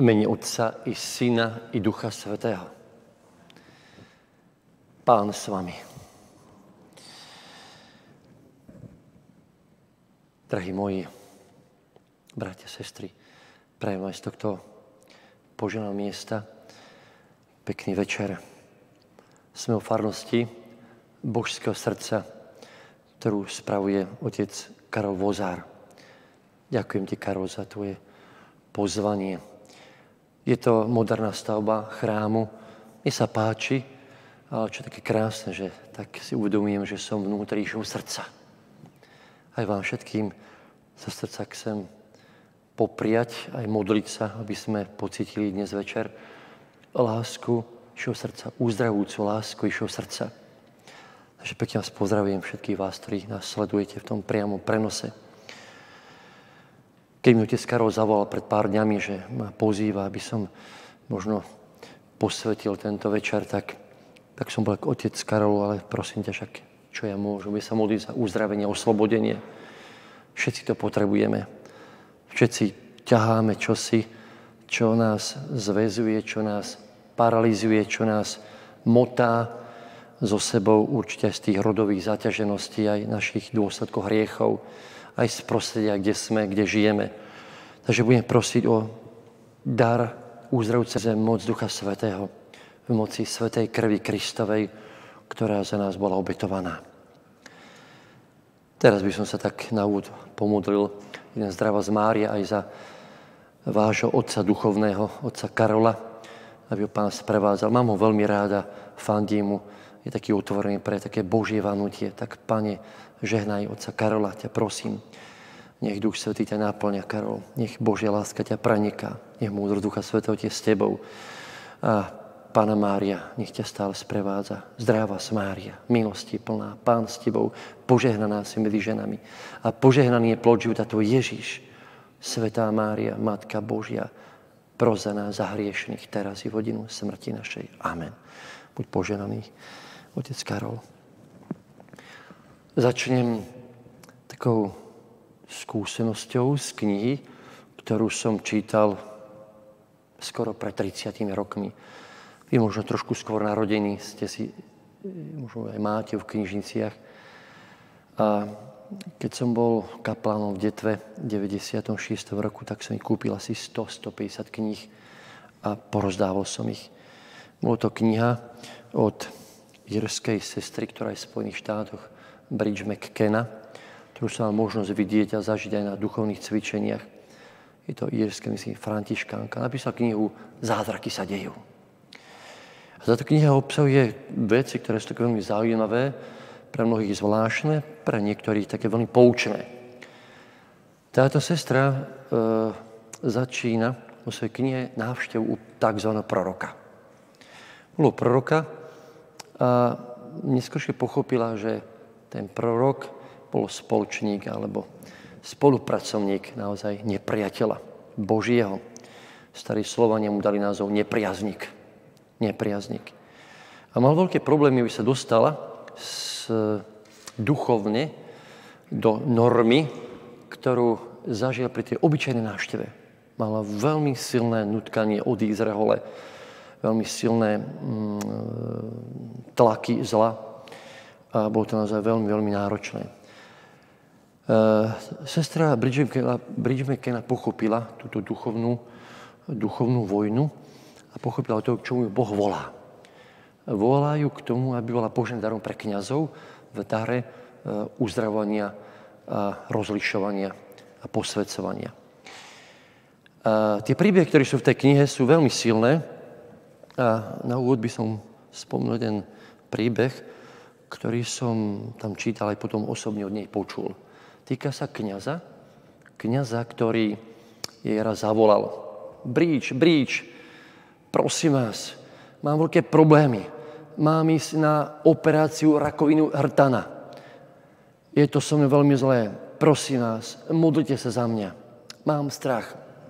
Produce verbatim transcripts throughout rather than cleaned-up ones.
mene Otca i Syna i Ducha Svätého. Pán s vami. Drahí moji, bratia, sestry, prajem aj z tohto poženaného miesta pekný večer. Sme o farnosti Božského srdca, ktorú spravuje otec Karol Vozár. Ďakujem ti, Karol, za tvoje pozvanie. Je to moderná stavba chrámu. Mne sa páči, ale čo je také krásne, že tak si uvedomujem, že som vnútri Ježišovho srdca. Aj vám všetkým sa srdca chcem popriať, aj modliť sa, aby sme pocítili dnes večer lásku Ježišovho srdca, uzdravujúcu lásku Ježišovho srdca. Takže pekne vás pozdravujem všetkých vás, ktorí nás sledujete v tom priamom prenose. Keď mi otec Karol zavolal pred pár dňami, že ma pozýva, aby som možno posvetil tento večer, tak, tak som bol ako otec Karol, ale prosím ťa však, čo ja môžem, by sa modliť za uzdravenie, oslobodenie. Všetci to potrebujeme. Všetci ťaháme čosi, čo nás zväzuje, čo nás paralizuje, čo nás motá so sebou určite z tých rodových zaťažeností, aj našich dôsledkov hriechov, aj z prostredia, kde sme, kde žijeme. Takže budeme prosiť o dar uzdravujúce zem, moc Ducha Svätého, v moci svätej krvi Kristovej, ktorá za nás bola obetovaná. Teraz by som sa tak na úvod pomodlil, jeden zdravá z Mária, aj za vášho otca duchovného, otca Karola, aby ho Pán sprevádzal. Mám ho veľmi ráda, fandím mu, je taký otvorený pre také Božie vanutie. Tak, Pane, žehnaj otca Karola, ťa prosím. Nech Duch Svätý ťa náplňa, Karol. Nech Božia láska ťa praniká. Nech múdro Ducha Svätého tie s tebou. A Pána Mária, nech ťa stále sprevádza. Zdravá z Mária, milosti plná, Pán s tebou, požehnaná si medzi ženami. A požehnaný je plod života tvoj Ježiš. Svätá Mária, Matka Božia, pros za nás, za hriešných, teraz i v hodinu smrti našej. Amen. Buď požehnaný, otec Karol. Začnem takou skúsenosťou z knihy, ktorú som čítal skoro pred tridsiatimi rokmi. Vy možno trošku skôr narodení, ste si, možno aj máte v knižniciach. A keď som bol kaplánom v Detve v deväťdesiatom šiestom roku, tak som ich kúpil asi sto až stopäťdesiat kníh a porozdával som ich. Bolo to kniha od írskej sestry, ktorá je v Spojených štátoch, Bridge McKenna, ktorú som mal možnosť vidieť a zažiť aj na duchovných cvičeniach. Je to írska, myslím, františkánka. Napísala knihu Zázraky sa dejú. A táto kniha obsahuje veci, ktoré sú také veľmi zaujímavé, pre mnohých zvláštne, pre niektorých také veľmi poučné. Táto sestra e, začína vo svojej knihe návštevu u tzv. Proroka. Bolo proroka a neskôršie pochopila, že ten prorok bol spoločník alebo spolupracovník naozaj nepriateľa Božieho. Starí Slovania mu dali názov nepriazník. Nepriazník. A mal veľké problémy, aby sa dostala z, duchovne do normy, ktorú zažil pri tej obyčajnej návšteve. Mala veľmi silné nutkanie od Izraele, veľmi silné mm, tlaky zla a bolo to naozaj veľmi, veľmi náročné. E, sestra Bridge McKenna pochopila túto duchovnú, duchovnú vojnu a pochopila to, k čomu ju Boh volá. Volá ju k tomu, aby bola Božím darom pre kňazov v dare e, uzdravovania a rozlišovania a posväcovania. A tie príbehy, ktoré sú v tej knihe, sú veľmi silné. A na úvod by som spomenul jeden príbeh, ktorý som tam čítal aj potom osobne od nej počul. Týka sa kňaza, kňaza, ktorý jej raz zavolal. Bridge, Bridge, prosím vás, mám veľké problémy. Mám ísť na operáciu rakovinu hrtana. Je to so mnou veľmi zlé. Prosím vás, modlite sa za mňa. Mám strach.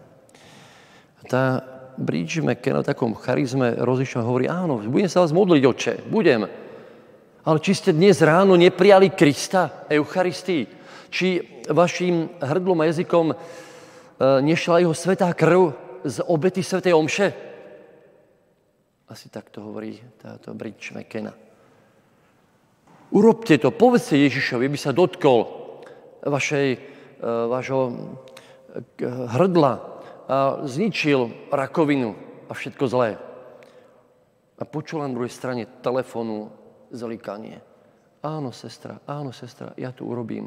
Tá Bridge McKenna v takom charizme rozlišom hovorí, áno, budem sa vás modliť, otče, budem. Ale či ste dnes ráno neprijali Krista, Eucharistii? Či vašim hrdlom a jazykom nešla jeho svätá krv z obety svätej omše? Asi tak to hovorí táto Bridge McKenna. Urobte to, povedzte Ježišovi, aby sa dotkol vašej, vášho hrdla a zničil rakovinu a všetko zlé. A počul na druhej strane telefónu zalikanie. Áno, sestra, áno, sestra, ja to urobím.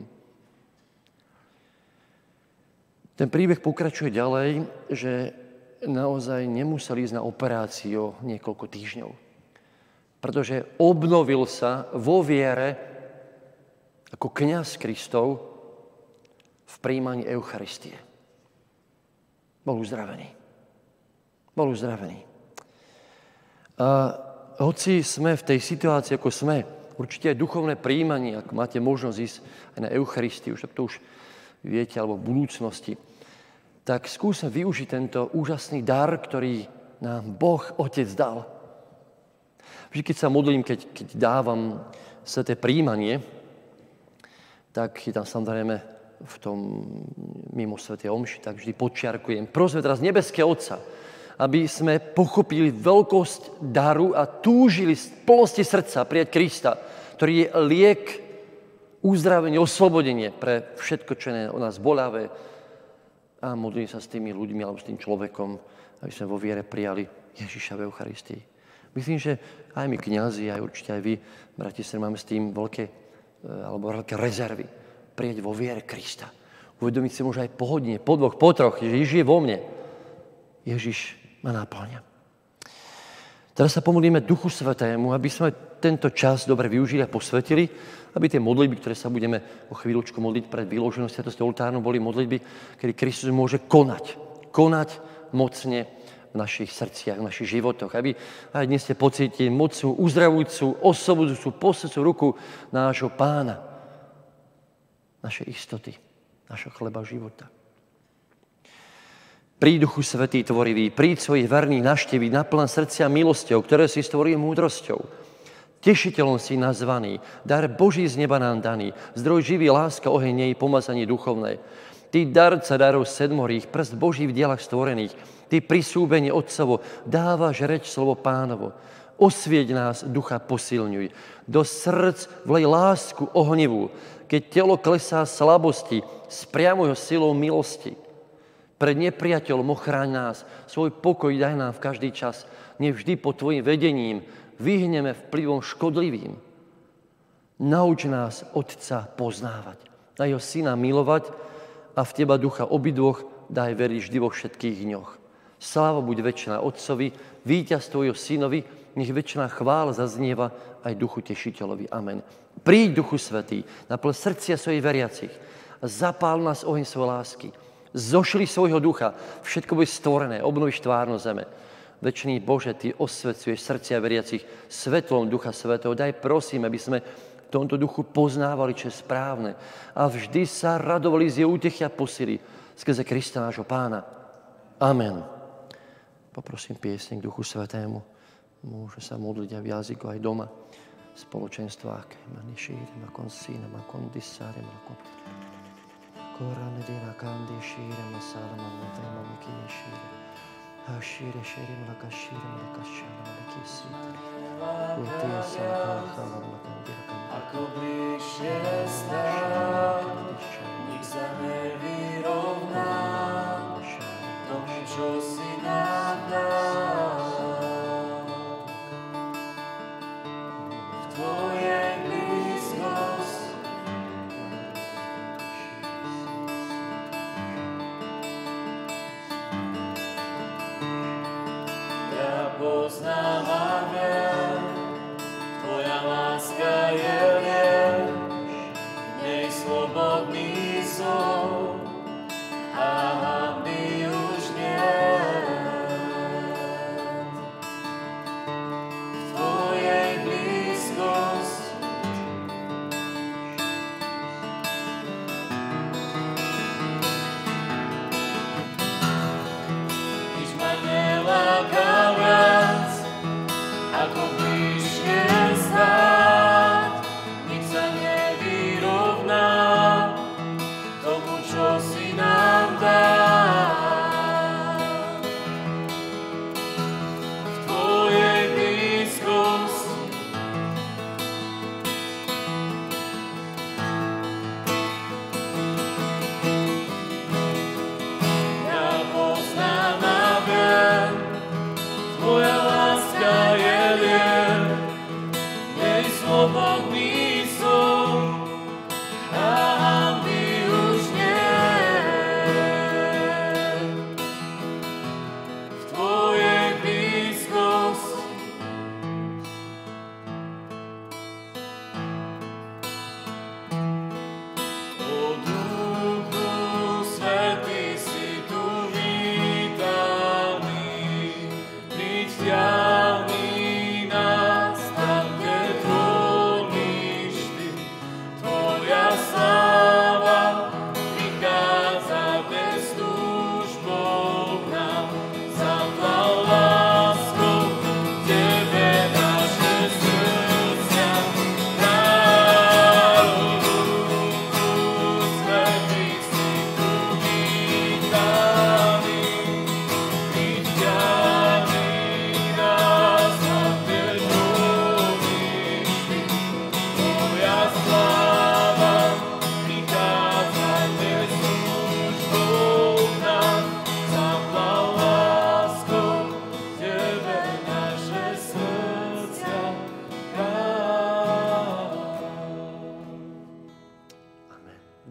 Ten príbeh pokračuje ďalej, že naozaj nemusel ísť na operáciu niekoľko týždňov. Pretože obnovil sa vo viere ako kňaz Kristov v prijímaní Eucharistie. Bol uzdravený. Bol uzdravený. A hoci sme v tej situácii, ako sme, určite aj duchovné prijímanie, ak máte možnosť ísť aj na Eucharistiu, už to už viete, alebo v budúcnosti, tak skúsme využiť tento úžasný dar, ktorý nám Boh Otec dal. Vždy, keď sa modlím, keď, keď dávam sväté prijímanie, tak je tam samozrejme v tom mimo svätej omši, tak vždy podčiarkujem. Prosme teraz nebeského Otca, aby sme pochopili veľkosť daru a túžili z plnosti srdca prijať Krista, ktorý je liek, uzdravenie, oslobodenie pre všetko, čo je o nás bolavé. A modlím sa s tými ľuďmi alebo s tým človekom, aby sme vo viere prijali Ježiša v Eucharistii. Myslím, že aj my kňazi, aj určite aj vy, bratia, máme s tým veľké, alebo veľké rezervy. Prijať vo viere Krista. Uvedomiť si možno aj pohodne, po dvoch, po troch, že Ježiš je vo mne. Ježiš ma náplňa. Teraz sa pomodlíme Duchu Svätému, aby sme tento čas dobre využili a posvetili, aby tie modlitby, ktoré sa budeme o chvíľučku modliť pred vyloženou sviatosťou oltárnou, boli modlitby, kedy Kristus môže konať. Konať mocne v našich srdciach, v našich životoch. Aby aj dnes ste pocítili mocnú, uzdravujúcu, oslobodzujúcu, posvedcú ruku nášho Pána. Naše istoty, našho chleba života. Príď, Duchu Svätý tvorivý, príď svojich verných navštíviť, naplň srdcia milosťou, ktoré si stvoril múdrosťou. Tešiteľom si nazvaný, dar Boží z neba nám daný, zdroj živý, láska, oheň nej, pomazanie duchovné. Ty darca darov sedmorých, prst Boží v dielach stvorených, ty prisúbenie Otcovo, dávaš reč slovo Pánovo. Osvieť nás, ducha posilňuj, do srdc vlej lásku ohnivú, keď telo klesá slabosti, spriamuj ho silou milosti. Pred nepriateľom ochráň nás, svoj pokoj daj nám v každý čas, nevždy pod tvojim vedením, vyhneme vplyvom škodlivým. Nauč nás Otca poznávať, daj ho Syna milovať a v teba ducha obidvoch daj veriť vždy vo všetkých dňoch. Sláva buď večná Otcovi, víťazstvo jeho Synovi, nech večná chvála zaznieva aj Duchu Tešiteľovi. Amen. Príď, Duchu Svätý, naplň srdcia svojich veriacich a zapál nás oheň svojej lásky. Zošli svojho ducha, všetko bude stvorené, obnovíš tvárno zeme. Večný Bože, ty osvecuješ srdcia veriacich svetlom Ducha Svätého. Daj prosím, aby sme v tomto duchu poznávali, čo je správne a vždy sa radovali z jeho útechy a posily skrze Krista nášho Pána. Amen. Poprosím piesň k Duchu Svätému. Môže sa modliť aj v jazyku, aj doma. V spoločenstvách. Manišírem a konsínem a kondisárem a kondisárem. Korane dina kandi šírem a sálem a motrem a mikine šírem. A šíre šírem a kašírem a kašírem a kisítri. Utie sa káchala a kandírka. Ako bližšie stát, nik sa nevyrovná tomu, čo si nám dal. V tvojej blízkosti ja poznám a viem, tvoja láska je liek, v nej slobodný som.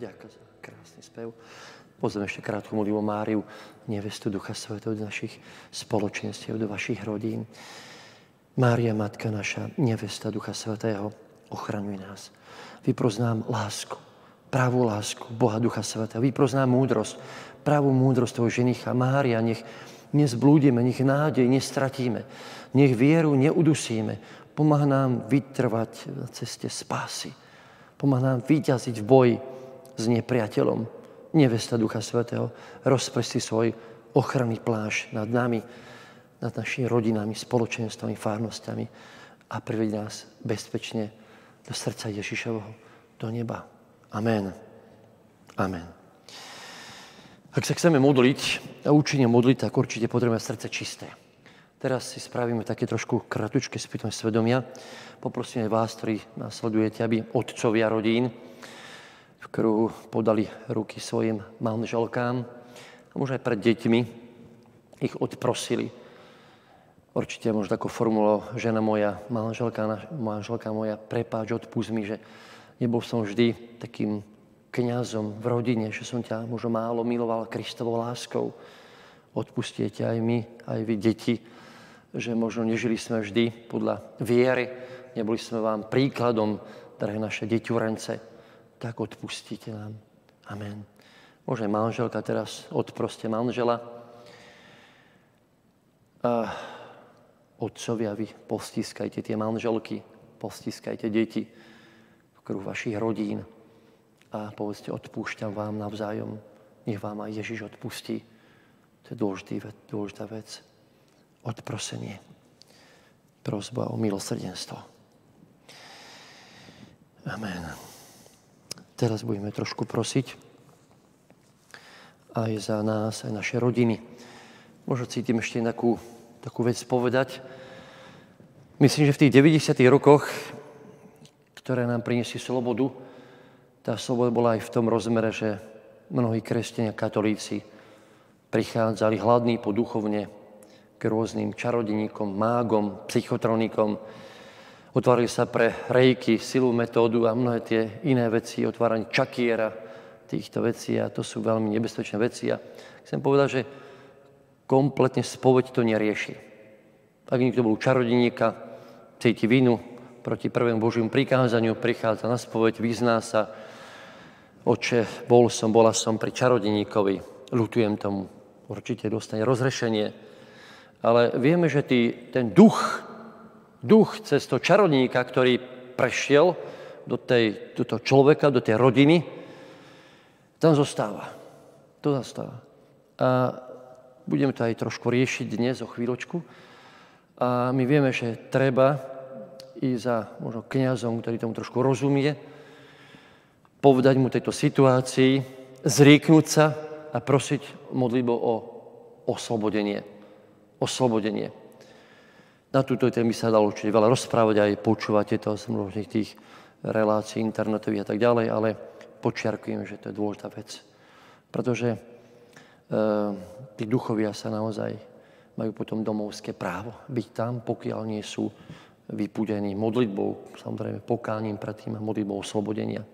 Ďakujem za krásny spev. Pozrieme ešte krátku modlitbu Máriu, nevestu Ducha Svätého do našich spoločenstiev, do vašich rodín. Mária, Matka naša, nevesta Ducha Svätého, ochraňuj nás. Vypros nám lásku, pravú lásku Boha Ducha Svätého. Vypros nám múdrosť, pravú múdrosť toho ženicha. Mária, nech nezblúdime, nech nádej nestratíme, nech vieru neudusíme. Pomáha nám vytrvať na ceste spásy. Pomáha nám vyťaziť v boji s nepriateľom. Nevesta Ducha Svätého, rozpresti svoj ochranný plášť nad nami, nad našimi rodinami, spoločenstvami, farnosťami a priveď nás bezpečne do srdca Ježišovho, do neba. Amen. Amen. Ak sa chceme modliť a účinne modliť, tak určite potrebujeme srdce čisté. Teraz si spravíme také trošku kratučké spýtanie svedomia. Poprosím aj vás, ktorí nasledujete, aby otcovia rodín v kruhu podali ruky svojim manželkám a možno aj pred deťmi ich odprosili. Určite možno tako formulovať, žena moja, manželka, manželka moja, prepáč, odpusť mi, že nebol som vždy takým kňazom v rodine, že som ťa možno málo miloval Kristovou láskou. Odpustite aj my, aj vy, deti, že možno nežili sme vždy podľa viery, neboli sme vám príkladom, drahé naše deťurence, tak odpustite nám. Amen. Možno manželka teraz odproste manžela. A otcovia, vy postískajte tie manželky, postískajte deti v kruhu vašich rodín a povedzte, odpúšťam vám navzájom. Nech vám aj Ježiš odpustí. To je dôležitý, dôležitá vec. Odprosenie. Prosba o milosrdenstvo. Amen. Teraz budeme trošku prosiť aj za nás, aj naše rodiny. Možno cítim ešte takú, takú vec povedať. Myslím, že v tých deväťdesiatych rokoch, ktoré nám priniesli slobodu, tá sloboda bola aj v tom rozmere, že mnohí kresťania, katolíci prichádzali hladní po duchovne k rôznym čarodeníkom, mágom, psychotronikom. Otvárali sa pre rejky, silu, metódu a mnohé tie iné veci, otváranie čakiera, týchto vecí a to sú veľmi nebezpečné veci. A chcem povedať, že kompletne spoveď to nerieši. Ak niekto bol čarodeníka, cíti vinu proti prvému Božiemu prikázaniu, prichádza na spoveď, vyzná sa, oče, bol som, bola som pri čarodeníkovi, ľutujem tomu, určite dostane rozrešenie. Ale vieme, že tý, ten duch, duch cez to čarodníka, ktorý prešiel do, tej, do toho človeka, do tej rodiny, tam zostáva. To zostáva. A budeme to aj trošku riešiť dnes o chvíľočku. A my vieme, že treba i za možno kňazom, ktorý tomu trošku rozumie, povedať mu tejto situácii, zrieknúť sa a prosiť modlitbou o oslobodenie. Oslobodenie. Na túto tému sa dalo určite veľa rozprávať, aj počúvate to z mnohých tých relácií internetových a tak ďalej, ale počiarkujem, že to je dôležitá vec. Pretože e, tí duchovia sa naozaj majú potom domovské právo byť tam, pokiaľ nie sú vypúdení modlitbou, samozrejme pokáním predtým a modlitbou oslobodenia.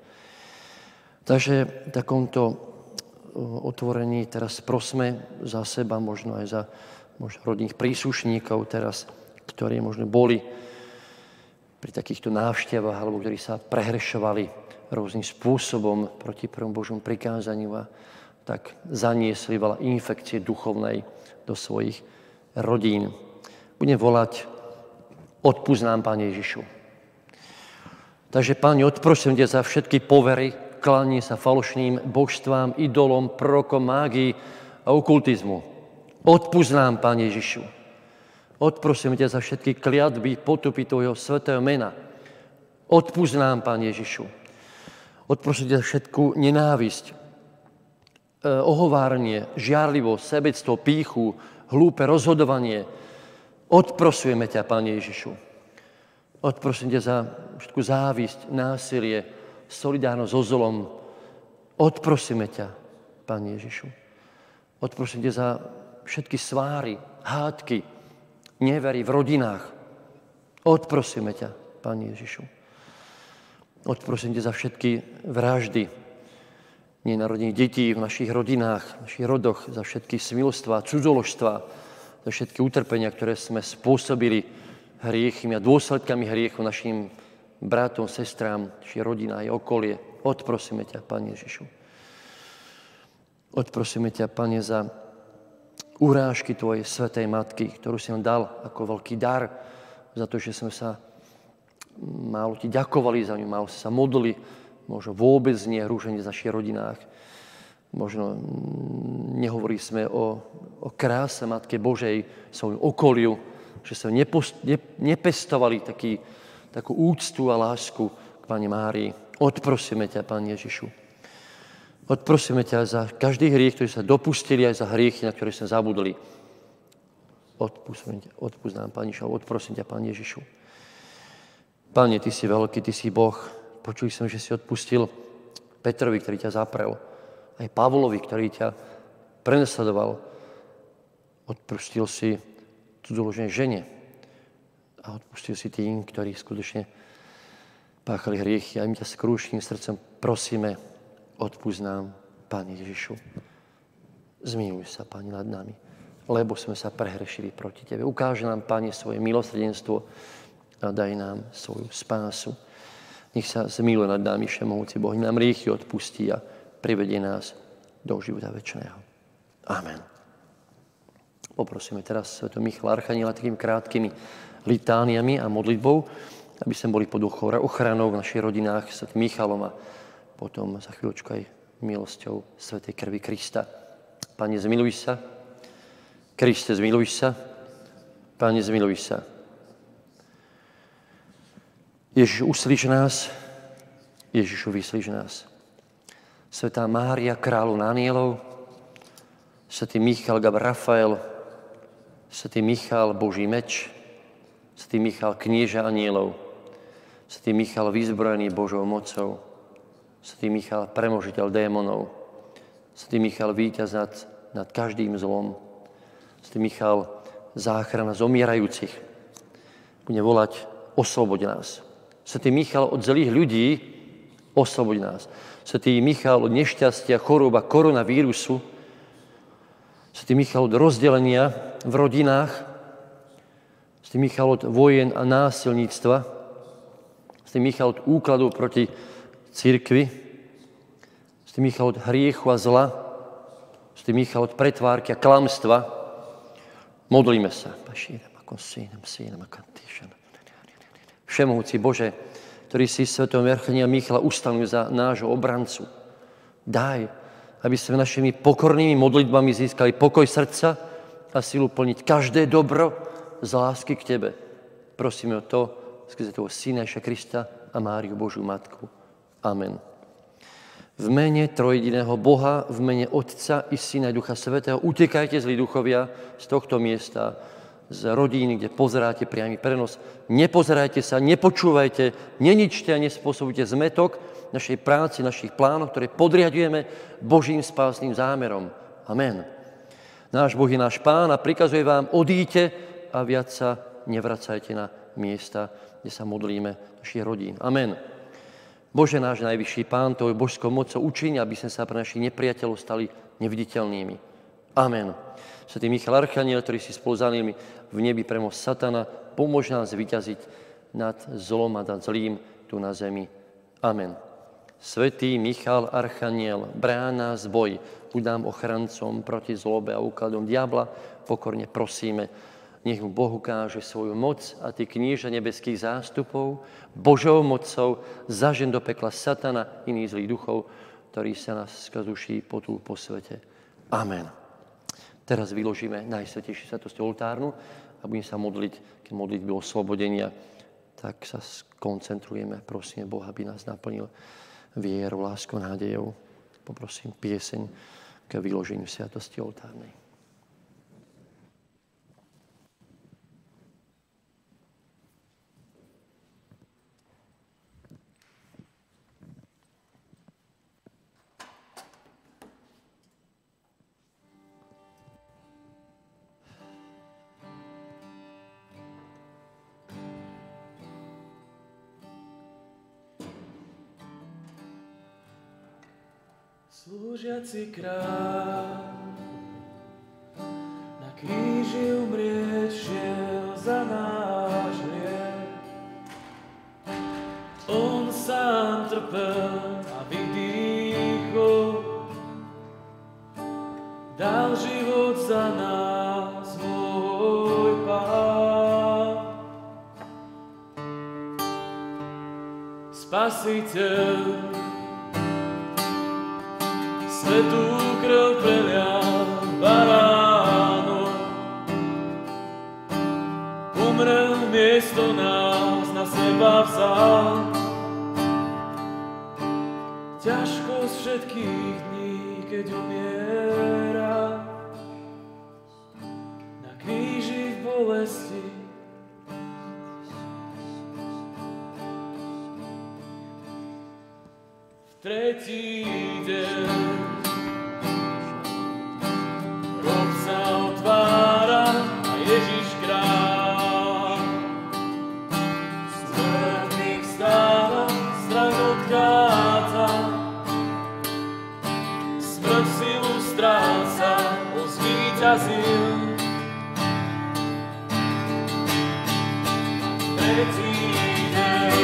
Takže v takomto otvorení teraz prosme za seba, možno aj za možno rodinných príslušníkov teraz, ktorí možno boli pri takýchto návštevách alebo ktorí sa prehrešovali rôznym spôsobom proti prvom Božom prikázaniu a tak zaniesli veľa infekcie duchovnej do svojich rodín. Budem volať, odpusť nám, Pane Ježišu. Takže, Pane, odprosím ťa za všetky povery, klanie sa falošným božstvám, idolom, prorokom, mágii a okultizmu. Odpusť nám, Pane Ježišu. Odprosím ťa za všetky kliatby, potupy tvojho svätého mena. Odpusť nám, Pane Ježišu. Odprosím ťa za všetku nenávisť, ohováranie, žiarlivosť, sebectvo, pýchu, hlúpe rozhodovanie. Odprosujeme ťa, Pane Ježišu. Odprosím ťa za všetku závisť, násilie, solidárnosť so zlom. Odprosíme ťa, Pane Ježišu. Odprosím ťa za všetky sváry, hádky, nevery v rodinách. Odprosíme ťa, Pane Ježišu. Odprosím ťa za všetky vraždy, nenarodených detí v našich rodinách, v našich rodoch, za všetky smilstva, cudzoložstva, za všetky utrpenia, ktoré sme spôsobili hriechmi a dôsledkami hriechu našim bratom, sestrám, našich rodinách a okolie. Odprosíme ťa, Pane Ježišu. Odprosíme ťa, Pane, za urážky Tvojej svätej Matky, ktorú si nám dal ako veľký dar, za to, že sme sa málo Ti ďakovali za ňu, málo sa modlili, možno vôbec nie rúženie v našich rodinách. Možno nehovorili sme o, o kráse Matke Božej, svojom okoliu, že sme nepost, ne, nepestovali taký, takú úctu a lásku k Pane Márii. Odprosíme ťa, Pane Ježišu. Odprosíme ťa za každý hriech, ktorý sa dopustili, aj za hriechy, na ktoré sme zabudli. Odpustím ťa, odpust nám, Pane Ježišu, odprosím ťa, Pane Ježišu. Pane, Ty si veľký, Ty si Boh. Počuli som, že si odpustil Petrovi, ktorý ťa zaprel. Aj Pavlovi, ktorý ťa prenasledoval. Odpustil si cudzoloženej žene. A odpustil si tým, ktorí skutočne páchali hriechy. A my ťa s krúškým srdcom prosíme, odpusť nám, Pane Ježišu. Zmiluj sa, Pane, nad nami, lebo sme sa prehrešili proti Tebe. Ukáž nám, Pane, svoje milosrdenstvo a daj nám svoju spásu. Nech sa zmiluje nad nami všemohúci Boh, nám hriechy odpustí a privedie nás do života večného. Amen. Poprosíme teraz svätého Michala Archaniela takými krátkými litániami a modlitbou, aby sme boli pod ochranou v našich rodinách svätým Michalom a potom za chvíľočku aj milosťou svätej krvi Krista. Pane, zmiluj sa. Kriste, zmiluj sa. Pane, zmiluj sa. Ježišu, uslíš nás. Ježišu, vyslíš nás. Svätá Mária, kráľovna anielov, svätý Michal, Gab Rafael, svätý Michal, Boží meč, svätý Michal, knieža anielov, svätý Michal, vyzbrojený Božou mocou, svätý Michal, premožiteľ démonov, svätý Michal, víťaz nad, nad každým zlom, svätý Michal, záchrana zomierajúcich, bude volať, osloboď nás. Svätý Michal, od zlých ľudí, osloboď nás. Svätý Michal, od nešťastia, chorôba, koronavírusu, svätý Michal, od rozdelenia v rodinách, svätý Michal, od vojen a násilníctva, svätý Michal, od úkladov proti cirkvi, svätý Michal, od hriechu a zla, svätý Michal, od pretvárky a klamstva. Modlíme sa. Všemohúci Bože, ktorý si svätého Archaniela Michala ustanovil za nášho obrancu, daj, aby sme našimi pokornými modlitbami získali pokoj srdca a silu plniť každé dobro z lásky k Tebe. Prosíme o to skrze toho Syna Ježiša Krista a Máriu Božiu Matku. Amen. V mene trojjediného Boha, v mene Otca i Syna i Ducha Svätého, utekajte zlí duchovia z tohto miesta, z rodín, kde pozeráte priamy prenos. Nepozerajte sa, nepočúvajte, neničte a nespôsobujte zmetok našej práci, našich plánoch, ktoré podriadujeme Božím spásnym zámerom. Amen. Náš Boh je náš Pán a prikazuje vám, odíďte a viac sa nevracajte na miesta, kde sa modlíme našich rodín. Amen. Bože náš najvyšší Pán, Tvojou božskou mocou učiň, aby sme sa pre našich nepriateľov stali neviditeľnými. Amen. Svätý Michal Archaniel, ktorý si spolu s anjelmi v nebi premôž satana, pomôž nám zvíťaziť nad zlom a nad zlým tu na zemi. Amen. Svätý Michal Archaniel, bráň nás boj, buď nám ochrancom proti zlobe a úkladom diabla, pokorne prosíme, nech mu Boh ukáže svoju moc a ty knieža nebeských zástupov Božou mocou zažen do pekla satana iných zlých duchov, ktorí sa nás skazuší potú po svete. Amen. Teraz vyložíme Najsvätejšiu sviatosť oltárnu a budeme sa modliť, keď modlitby oslobodenia, tak sa skoncentrujeme. Prosíme Boha, aby nás naplnil vierou, láskou, nádejou. Poprosím pieseň k vyloženiu sviatosti oltárnej. Slúžiaci kráľ na kríži umrieť šiel za náš hriech. On sám trpel a vydýchol, dal život za nás, môj Pán. Spasiteľ svetú krv prelial baránok, umrel miesto nás, na seba vzal. Ťažkosť všetkých dní, keď umiera na kríži v bolesti. V tretí deň rob sa otvára a Ježiš kráľ z mŕtvych vstáva, strach odchádza, smrť silu stráca, on zvíťazil. Tretí deň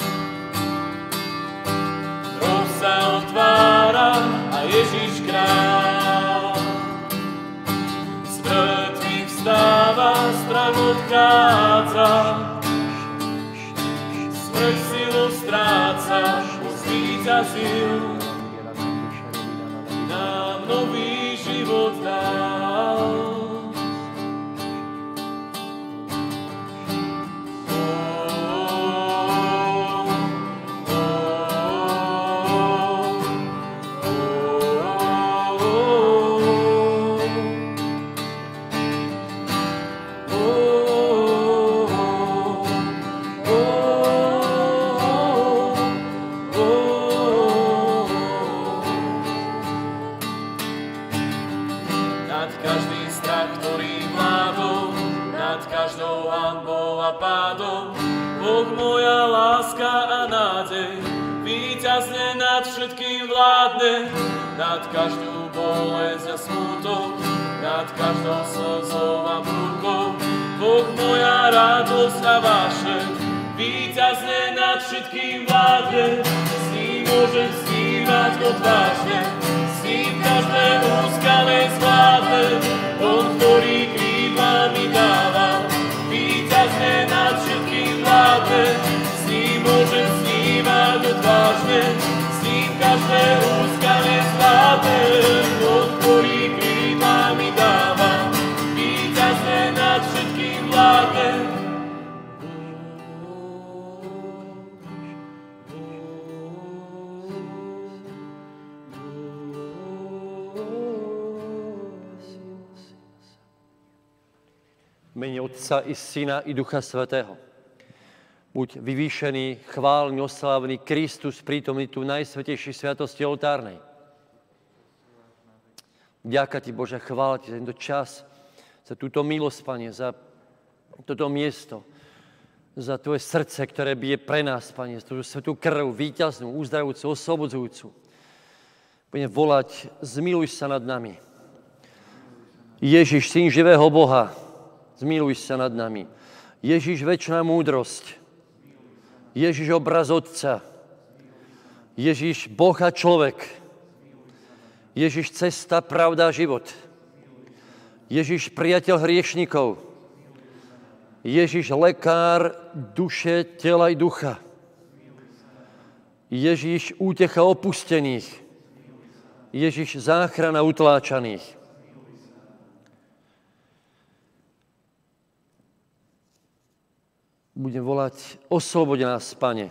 rob sa otvára a Ježiš kráľ z mŕtvych vstáva, strach odchádza, smrť silu stráca, on zvíťazil. Nám nový život dal. Boh moja láska a nádej, víťazne nad všetkým vládne, nad každú bolesť a smútok, nad každou slzou a búrkou. Boh moja radosť a vášeň, víťazne nad všetkým vládne, s ním môžem snívať odvážne, s ním každé úskale zvládne, on, ktorý krídla mi dáva, víťazne nad všetkým vládne, s ním môžem snívať odvážne, s ním každé úskale zvládne, on, ktorý krídla mi dáva, víťazne nad všetkým vládne. V mene Otca i Syna i Ducha Svätého. Buď vyvýšený, chválny, oslávny Kristus, prítomný tu v najsvätejšej sviatosti oltárnej. Ďaká Ti, Bože, chvála Ti za tento čas, za túto milosť, Pane, za toto miesto, za Tvoje srdce, ktoré bije pre nás, Pane, za tú svätú krv, víťaznú, uzdravujúcu, oslobodzujúcu. Budeme volať, zmiluj sa nad nami. Ježiš, Syn živého Boha, zmiluj sa nad nami. Ježiš, večná múdrosť. Ježiš, obraz Otca. Ježiš, Boh a človek. Ježiš, cesta, pravda a život. Ježiš, priateľ hriešnikov. Ježiš, lekár duše, tela i ducha. Ježiš, útecha opustených. Ježiš, záchrana utláčaných. Budem volať, osloboď nás, Pane,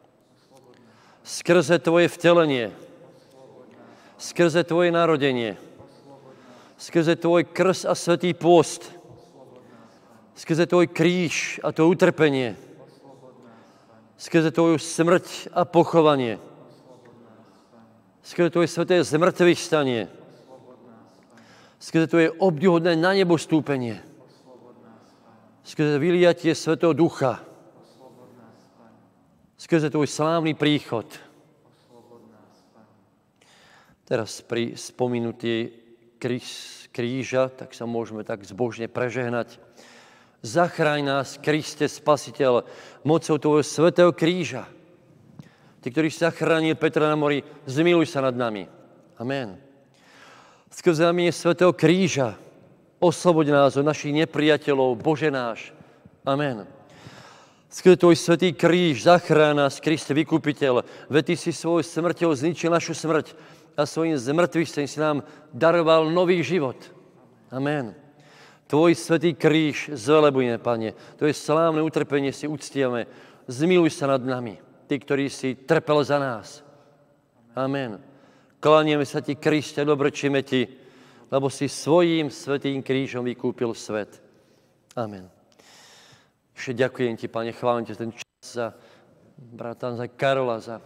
skrze Tvoje vtelenie, skrze Tvoje narodenie, skrze Tvoj krst a svätý pôst, skrze Tvoj kríž a Tvoje utrpenie, skrze Tvoju smrť a pochovanie, skrze Tvoje sväté zmrtvých stanie, skrze Tvoje obdivuhodné na nebo stúpenie, skrze vyliatie Svätého Ducha, skrze Tvoj slávny príchod. Teraz pri spomenutí kríža, tak sa môžeme tak zbožne prežehnať. Zachráň nás, Kriste, Spasiteľ, mocou tvojho svätého kríža. Ty, ktorý zachránil Petra na mori, zmiluj sa nad nami. Amen. Skrze znamenie svätého kríža osloboď nás od našich nepriateľov, Bože náš. Amen. Skrze tvoj svätý kríž zachráň nás, Kriste, vykupiteľ, veď ty si svojou smrťou zničil našu smrť a svojím zmŕtvychvstaním si nám daroval nový život. Amen. Tvoj svätý kríž zvelebujeme, Pane. Tvoje slávne utrpenie si uctievame. Zmiluj sa nad nami, ty, ktorý si trpel za nás. Amen. Klanieme sa ti, Kriste, dobrčíme ti, lebo si svojím svätým krížom vykúpil svet. Amen. Ešte ďakujem ti, Pane, chválim ti ten čas za brata, za Karola, za,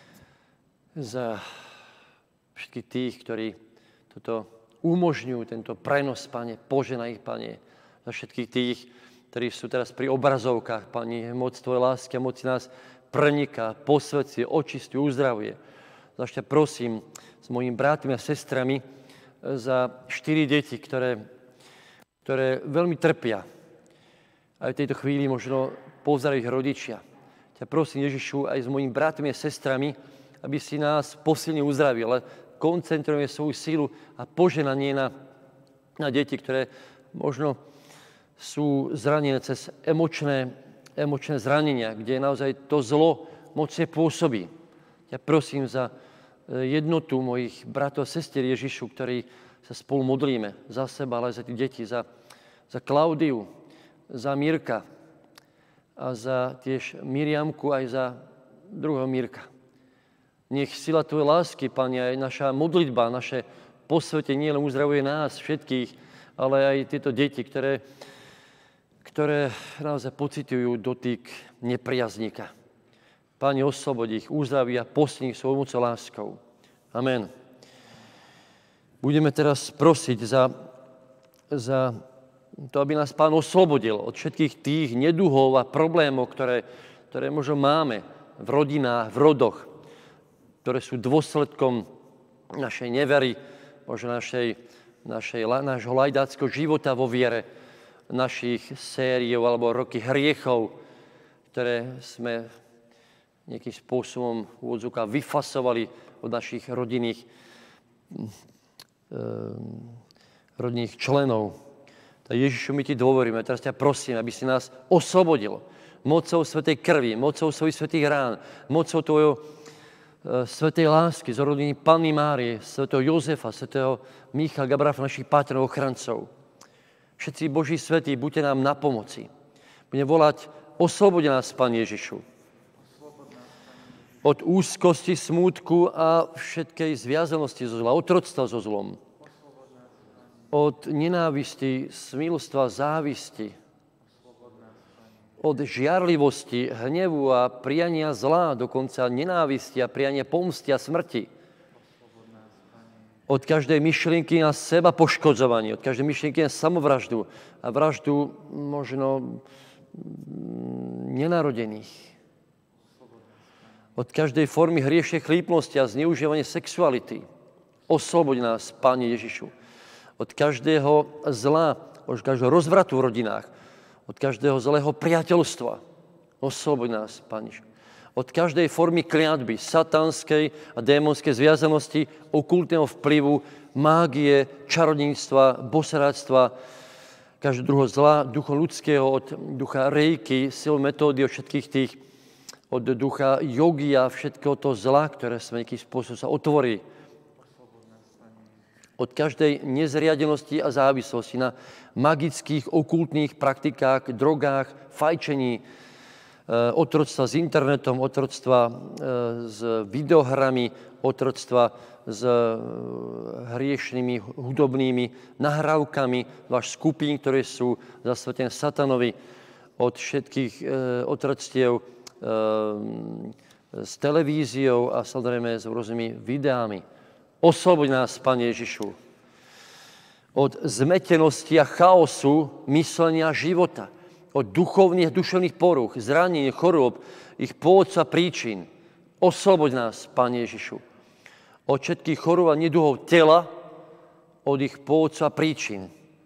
za všetkých tých, ktorí toto umožňujú, tento prenos, Pane, poženaj ich, Pane, za všetkých tých, ktorí sú teraz pri obrazovkách, Pane, moc tvojej lásky a moci nás preniká, posvedcie, očistí, uzdravuje. Zvlášť prosím s mojimi bratmi a sestrami za štyri deti, ktoré, ktoré veľmi trpia. Aj v tejto chvíli možno pozerajú ich rodičia. Ťa prosím, Ježišu, aj s mojimi bratmi a sestrami, aby si nás posilne uzdravil, ale koncentrujeme svoju sílu a poženanie na, na deti, ktoré možno sú zranené cez emočné, emočné zranenia, kde naozaj to zlo mocne pôsobí. Ja prosím za jednotu mojich bratov a sestier Ježišu, ktorí sa spolu modlíme za seba, ale aj za tie deti, za, za Klaudiu, za Mirka a za tiež Miriamku, aj za druhého Mirka. Nech sila tvojej lásky, Pane, aj naša modlitba, naše posvetenie len uzdravuje nás všetkých, ale aj tieto deti, ktoré, ktoré naozaj pociťujú dotyk nepriazníka. Pane, oslobodí ich, uzdraví a posilní ich svojou mocou láskou. Amen. Budeme teraz prosiť za, za to, aby nás Pán oslobodil od všetkých tých neduhov a problémov, ktoré, ktoré možno máme v rodinách, v rodoch, ktoré sú dôsledkom našej nevery, možno našej, našej, nášho lajdáckého života vo viere, našich sériov alebo roky hriechov, ktoré sme nejakým spôsobom v úvodzovkách vyfasovali od našich rodinných, rodinných členov. Tak Ježišu, my ti dôveríme. Teraz ťa prosím, aby si nás oslobodil mocou svätej krvi, mocou svojich svätých rán, mocou tvojho svätej lásky z rodiny Panny Márie, svätého Jozefa, svätého Michala Gabrafa, našich pátrov ochrancov. Všetci Boží svätí, buďte nám na pomoci. Budeme volať, oslobodi nás, Pán Ježišu. Od úzkosti, smútku a všetkej zviazanosti zo zla, otroctva so zlom. Od nenávisti, smilstva, závisti. Od žiarlivosti, hnevu a priania zla, dokonca nenávisti a priania pomsty a smrti. Od každej myšlienky na seba poškodzovanie, od každej myšlienky na samovraždu a vraždu možno nenarodených. Od každej formy hriešnej chlípnosti a zneužívania sexuality. Osloboď nás, Páne Ježišu. Od každého zla, od každého rozvratu v rodinách, od každého zlého priateľstva. Osloboď nás, Pane. Od každej formy kliatby, satanskej a démonskej zviazanosti, okultného vplyvu, mágie, čarodníctva, boseráctva, každého druhého zla, ducha ľudského, od ducha rejky, sil metódy, od všetkých tých, od ducha jogy a všetkého toho zla, ktoré sme nejakým spôsobom sa otvorili. Od každej nezriadenosti a závislosti na magických, okultných praktikách, drogách, fajčení, otroctva s internetom, otroctva s videohrami, otroctva s hriešnými, hudobnými nahrávkami, váš skupín, ktoré sú zasvetené satanovi, od všetkých otroctiev s televíziou a samozrejme s rôznymi videami. Osloboď nás, Pane Ježišu, od zmetenosti a chaosu myslenia života, od duchovných a duševných porúch, zranení, chorôb, ich pôvodca príčin. Osloboď nás, Pane Ježišu, od všetkých chorôb a neduhov tela, od ich pôvodcu a príčin.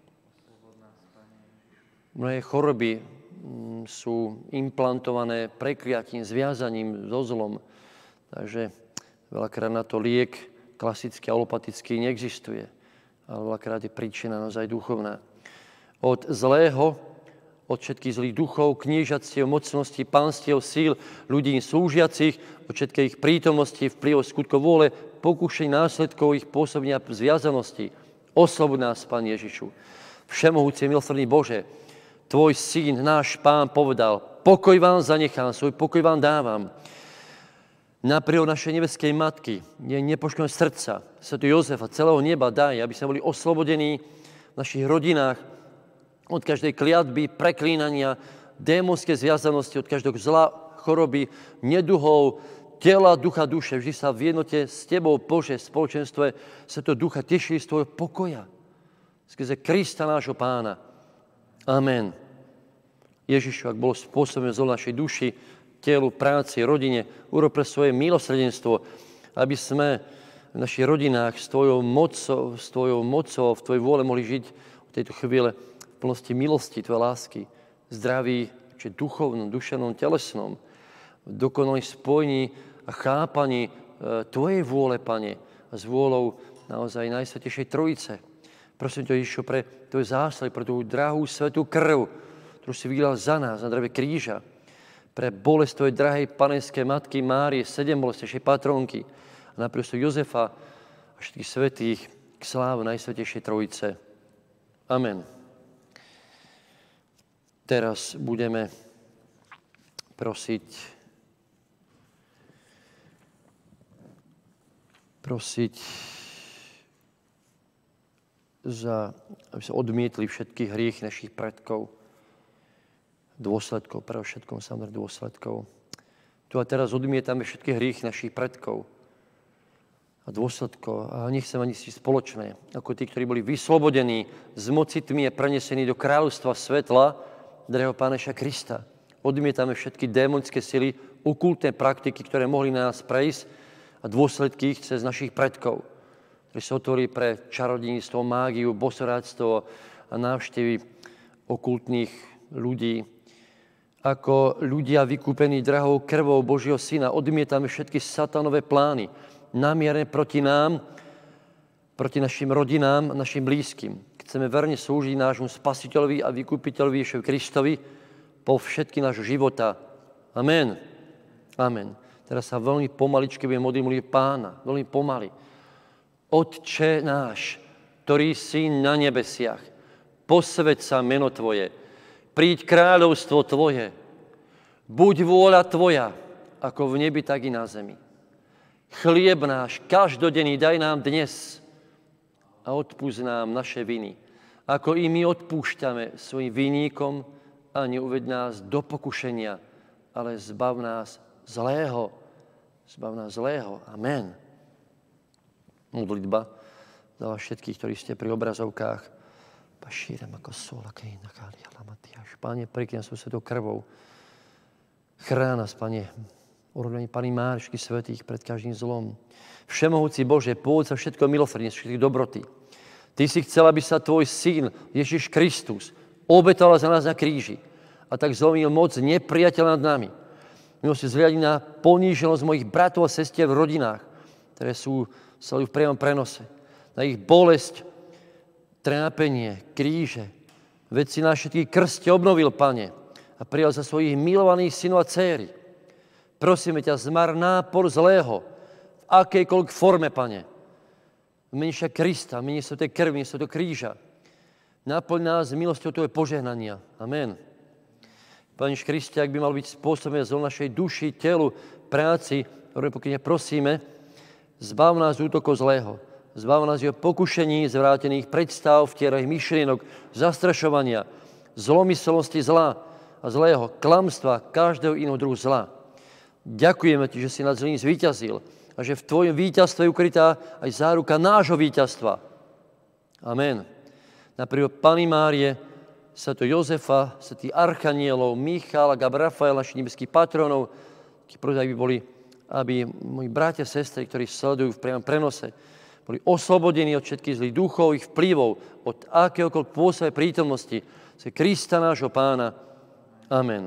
Mnohé choroby sú implantované prekliatím, zviazaním so zlom. Takže veľakrát na to liek klasický a alopatický neexistuje. Ale veľakrát je príčina naozaj duchovná. Od zlého, od všetkých zlých duchov, kniežatstiev, mocností, pánstiev, síl, ľudí slúžiacich, od všetkej ich prítomnosti, vplyvov, skutkov vôle, pokúšení, následkov ich pôsobenia zviazanosti. Osloboď nás, Pán Ježišu. Všemohúci milosrdný Bože, Tvoj syn, náš Pán, povedal, pokoj vám zanechám, svoj pokoj vám dávam. Napriek našej nebeskej matky, jej nepoškodené srdca, svätého Jozefa, celého neba daj, aby sme boli oslobodení v našich rodinách od každej kliatby, preklínania, démonskej zviazanosti, od každého zla, choroby, neduhov, tela, ducha, duše. Vždy sa v jednote s Tebou, Bože, v spoločenstve Svätého Ducha tešili z Tvojho pokoja. Skrze Krista nášho Pána. Amen. Ježišu, ak bolo spôsobené zlo našej duši, telu, práci, rodine, urob pre svoje milosrdenstvo, aby sme v našich rodinách s Tvojou mocou, s Tvojou mocou, v Tvojej vôle mohli žiť v tejto chvíle v plnosti milosti, Tvojej lásky, zdraví, či duchovnom, duševnom, telesnom, v dokonalém spojení a chápaní e, Tvojej vôle, Pane, a s vôľou naozaj Najsvätejšej Trojice. Prosím ťa, Ježišu, pre Tvoje zásluhy, pre Tvoju drahú svätú krv, ktorú si vydal za nás na dreve kríža, pre bolesť Tvojej drahej panenskej matky Márie, sedem bolestejšej patronky a napriek Jozefa a všetkých svätých k sláve Najsvätejšej Trojice. Amen. Teraz budeme prosiť prosiť za, aby sa odmietli všetky hriechy našich predkov, dôsledkov, pre všetkom samozrejme dôsledkov. Tu a teraz odmietame všetky hriechy našich predkov a dôsledkov a nechcem ani si spoločné, ako tí, ktorí boli vyslobodení z moci tmy a prenesení do kráľovstva svetla, drahého Páneša Krista. Odmietame všetky démonské sily, okultné praktiky, ktoré mohli na nás prejsť a dôsledky ich cez našich predkov, ktorí sa otvorili pre čarodejníctvo, mágiu, bosoráctvo a návštevy okultných ľudí. Ako ľudia vykúpení drahou krvou Božieho Syna odmietame všetky satanové plány, namierené proti nám, proti našim rodinám, našim blízkym. Chceme verne slúžiť nášmu Spasiteľovi a Vykupiteľovi Ježišovi Kristovi po všetky nášho života. Amen. Amen. Teraz sa veľmi pomaličky budeme modliť modliť Pána. Veľmi pomaly. Otče náš, ktorý si na nebesiach, posväť sa meno Tvoje, príď kráľovstvo Tvoje, buď vôľa Tvoja, ako v nebi, tak i na zemi. Chlieb náš každodenný daj nám dnes a odpúsť nám naše viny, ako i my odpúšťame svojim vinníkom a neuveď nás do pokušenia, ale zbav nás zlého. Zbav nás zlého. Amen. Modlitba za vás všetkých, ktorí ste pri obrazovkách. Pašírem ako sola, kejna, kália, lamatiaš. Pane, prikryň svojou svetou krvou. Chrán nás, Pane, urodení Panny Márišky svätých pred každým zlom. Všemohúci Bože, pôvodca všetko milosrdenstva, všetkých dobroty. Ty si chcel, aby sa Tvoj syn, Ježiš Kristus, obetoval za nás na kríži a tak zlomil moc nepriateľa nad nami. Milo si zhliadni na poníženosť mojich bratov a sestier v rodinách, ktoré sú v priamom prenose. Na ich bolesť, trápenie, kríže. Veď si nás všetkých krste obnovil, Pane, a prijal za svojich milovaných synov a dcéry. Prosíme ťa, zmar nápor zlého v akejkoľvek forme, Pane. V mene Krista, v mene svätej krvi, v mene svätého kríža. Naplň nás milosťou Tvojho požehnania. Amen. Pane Kriste, ak by mal byť spôsobené zlo našej duši, telu, práci, ktoré pokojne prosíme, zbav nás útokov zlého. Zbav nás jeho pokušení, zvrátených predstav, vtierajých myšlienok, zastrašovania, zlomyselnosti zla a zlého, klamstva, každého iného druhu zla. Ďakujeme Ti, že si nad zlým zvíťazil a že v Tvojom víťazstve je ukrytá aj záruka nášho víťazstva. Amen. Napríklad Panny Márie, svätého Jozefa, svätých archanielov, Michala, Gabriela, našich nebeských patronov, tí prosím, aby boli aby moji bratia a sestry, ktorí sledujú v priamom prenose, boli oslobodení od všetkých zlých duchov, ich vplyvov, od akéhokoľvek pôsobej prítomnosti z Krista nášho Pána. Amen.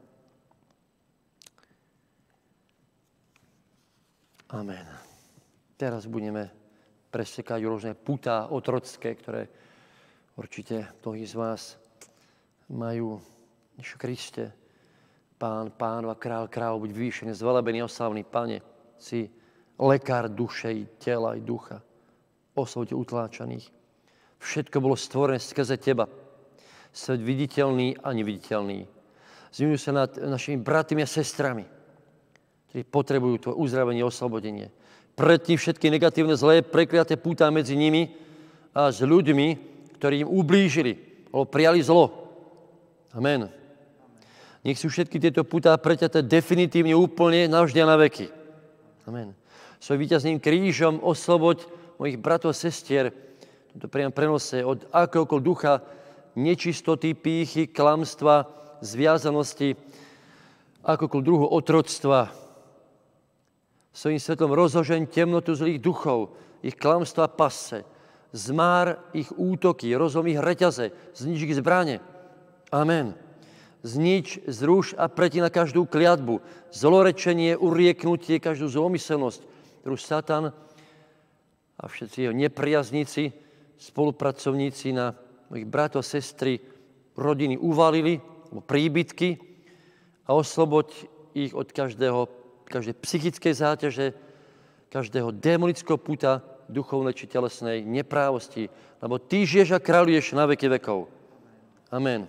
Amen. Teraz budeme presekať rôzne putá otrocké, ktoré určite mnohí z vás majú Ježišu Kriste. Pán, Pánov a král, král, buď vyvýšený, zvelebený, oslavný, Pane, si lekár duše i tela i ducha, oslobodte utláčaných. Všetko bolo stvorené skrze Teba. Svet viditeľný a neviditeľný. Zmiňujú sa nad našimi bratmi a sestrami, ktorí potrebujú to uzdravenie, oslobodenie. Pretni všetky negatívne, zlé, prekliaté pútá medzi nimi a s ľuďmi, ktorí im ublížili, alebo prijali zlo. Amen. Nech sú všetky tieto pútá preťaté definitívne, úplne, navždy a na veky. Amen. Svoj víťazným krížom osloboď mojich bratov a sestier v tomto priamom prenose od akéhokoľvek ducha nečistoty, pýchy, klamstva, zviazanosti, akokoľvek druhu otroctva. Svojím svetlom rozhožeň temnotu zlých duchov, ich klamstva passe, zmár ich útoky, rozhom ich reťaze, znič ich zbrane. Amen. Znič, zruš a preti na každú kliatbu, zlorečenie, urieknutie, každú zlomyselnosť, ktorú Satan a všetci jeho nepriazníci, spolupracovníci na mojich bratov a sestry, rodiny uvalili, príbytky a osloboď ich od každého, každej psychickej záťaže, každého démonického puta, duchovnej či telesnej neprávosti, lebo Ty žiješ a kráľuješ na veky vekov. Amen.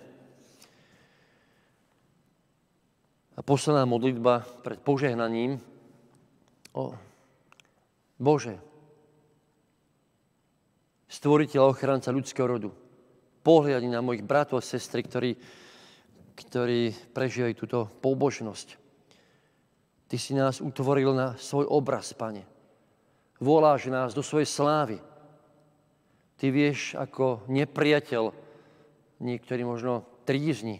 A posledná modlitba pred požehnaním. O, Bože, stvoriteľ a ochranca ľudského rodu, pohľadni na mojich bratov a sestry, ktorí, ktorí prežívajú túto pobožnosť. Ty si nás utvoril na svoj obraz, Pane. Voláš nás do svojej slávy. Ty vieš, ako nepriateľ, niektorý možno trízni,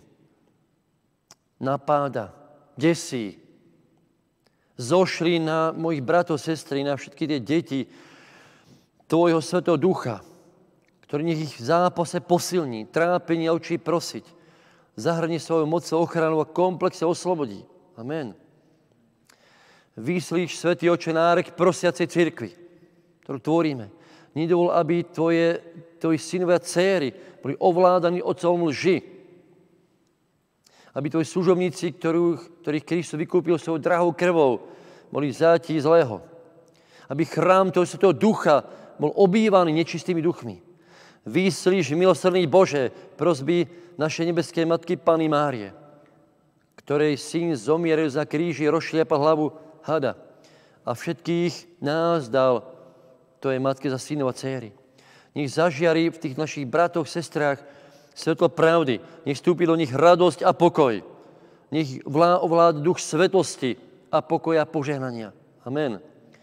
napáda, desí. Zošli na mojich bratov, sestry, na všetky tie deti Tvojho Svätého Ducha, ktorý nech ich v zápase posilní, trápenie a učí prosiť. Zahrni svojou mocou, ochranou a komplexe oslobodí. Amen. Vyslíš, Svätý Oče, nárek prosiacej cirkvi, ktorú tvoríme. Nedovol, aby tvoje, tvoji synovia a dcéry boli ovládaní otcom lži. Aby tvoji služobníci, ktorých, ktorých Kristus vykúpil svojou drahou krvou, boli vzatí zlého. Aby chrám toho Svätého Ducha bol obývaný nečistými duchmi. Vyslíš, milosrdný Bože, prosby našej nebeskej matky Panny Márie, ktorej syn zomieril za kríži, rozšliapal hlavu hada a všetkých nás dal tvojej matke za synov a dcéry. Nech zažiari v tých našich bratoch, sestrách svetlo pravdy. Nech vstúpi do nich radosť a pokoj. Nech ovláda duch svetlosti a pokoja a požehnania. Amen.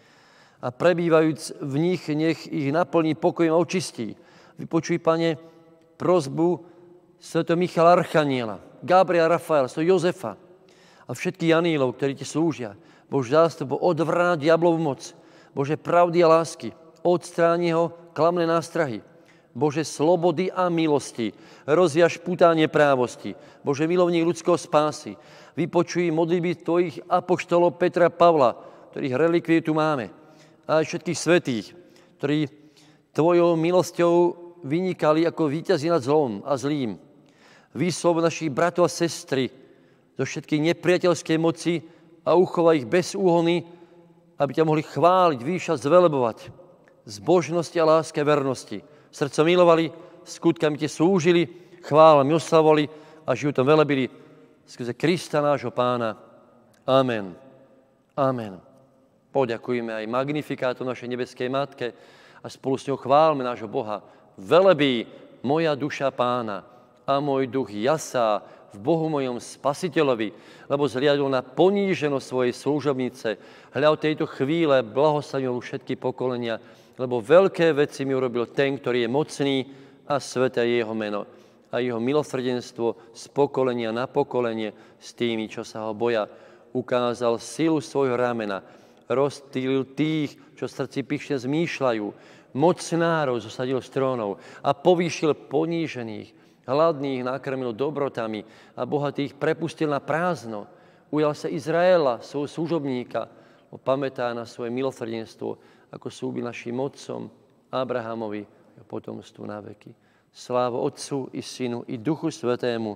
A prebývajúc v nich, nech ich naplní pokojom a očistí. Vypočuj, Pane, prosbu svätého Michala Archaniela, Gabriela, Rafaela, svätého Jozefa a všetkých anílov, ktorí ti slúžia. Bože zástup, odvráť diablovú moc. Bože pravdy a lásky, odstráni ho klamné nástrahy. Bože slobody a milosti, rozviaž putá neprávosti. Bože milovník ľudského spásy, vypočuj modlitby tvojich apoštolov Petra a Pavla, ktorých relikvie tu máme, a aj všetkých svätých, ktorí tvojou milosťou vynikali ako víťazi nad zlom a zlým. Vyslov našich bratov a sestry zo všetkých nepriateľskej moci a uchovaj ich bez úhony, aby ťa mohli chváliť, výšať, zvelebovať z božnosti a láske a vernosti. Srdcom milovali, skutkami ti slúžili, chválami oslavovali a životom velebili skrze Krista nášho Pána. Amen. Amen. Poďakujeme aj magnifikátom našej nebeskej Matke a spolu s ňou chválme nášho Boha. Velebí moja duša Pána a môj duch jasá v Bohu mojom Spasiteľovi, lebo zliadol na poníženosť svojej služobnice. Hľa od tejto chvíle blahoslavil všetky pokolenia, lebo veľké veci mi urobil ten, ktorý je mocný a sväté je jeho meno. A jeho milosrdenstvo z pokolenia na pokolenie s tými, čo sa ho boja. ukázal silu svojho ramena, rozptýlil tých, čo v srdci pyšne zmýšľajú, mocnárov zosadil z trónov a povýšil ponížených, hladných nakrmil dobrotami a bohatých prepustil na prázdno. Ujal sa Izraela, svojho služobníka, pamätá na svoje milosrdenstvo, ako slúbil našim otcom Abrahamovi a potomstvu na veky. Sláva Otcu i Synu i Duchu Svätému.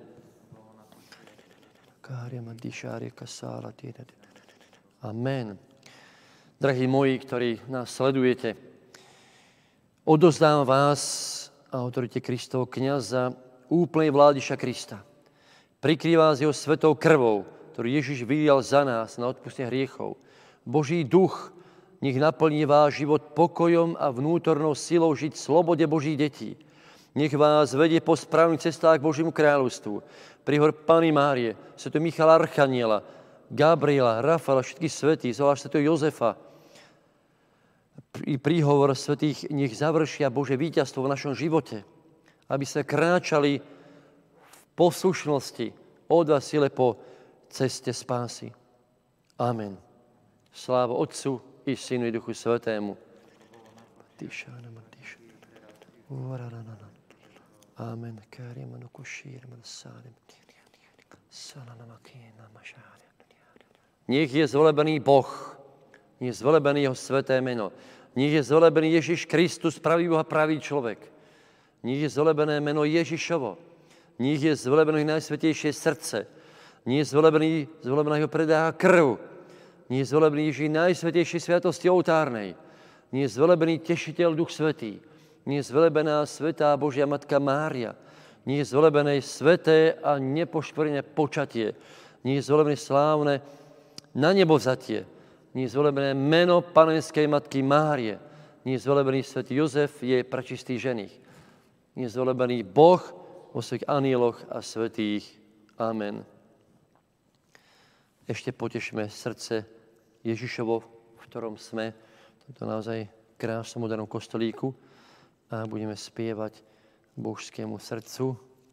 Amen. Drahí moji, ktorí nás sledujete, odovzdám vás a autorite Kristov kňaza úplnej vládyša Krista. Prikrýva vás jeho svetou krvou, ktorú Ježiš vylial za nás na odpustenie hriechov. Boží duch nech naplní váš život pokojom a vnútornou silou žiť v slobode Božích detí. Nech vás vedie po správnych cestách k Božiemu kráľovstvu. Príhor Panny Márie, svätého Michala Archaniela, Gabriela, Rafaela, všetkých svätých, zvlášť svätého Jozefa. Príhovor svätých nech završia Božie víťazstvo v našom živote, aby sme kráčali v poslušnosti od vás sile po ceste spásy. Amen. Sláva Otcu i Synu i Duchu Svätému. Amen. Nech je zvelebený Boh, nech je zvelebený jeho sveté meno, nech je zvelebený Ježiš Kristus, pravý Boh a pravý človek. Nech je zvelebené meno Ježišovo, nech je zvelebené najsvätejšie srdce, nech je zvelebený, zvelebená jeho predá krv, nech je zvelebený Ježiš najsvätejšej sviatosti oltárnej, nech je zvelebený Tešiteľ Duch Svätý, nech je zvelebená svätá Božia Matka Mária, nech je zvelebené sveté a nepoškvrnené počatie, nech je zvelebené slávne na nebo vzatie, nech je zvelebené meno Panenskej Matky Márie, nech je zvelebený svätý Jozef, je pračistý ženich, nech je zvelebený Boh vo svojich anieloch a svätých. Amen. Ešte potešme srdce Ježišovo, v ktorom sme, v tomto naozaj krásnom modernom kostolíku, a budeme spievať božskému srdcu.